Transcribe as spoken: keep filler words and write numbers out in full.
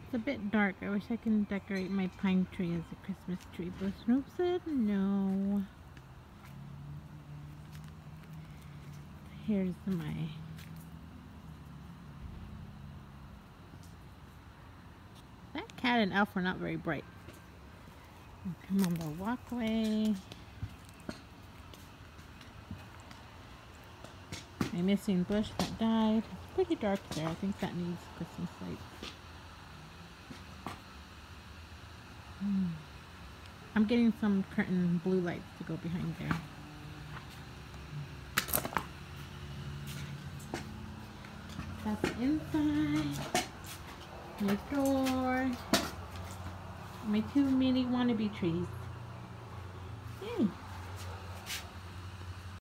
It's a bit dark. I wish I can decorate my pine tree as a Christmas tree, but Snoop said no. Here's my that cat and elf were not very bright. Come on the walkway. My missing bush that died. It's pretty dark there. I think that needs Christmas lights. Hmm. I'm getting some curtain blue lights to go behind there. That's inside. My door. My two mini wannabe trees.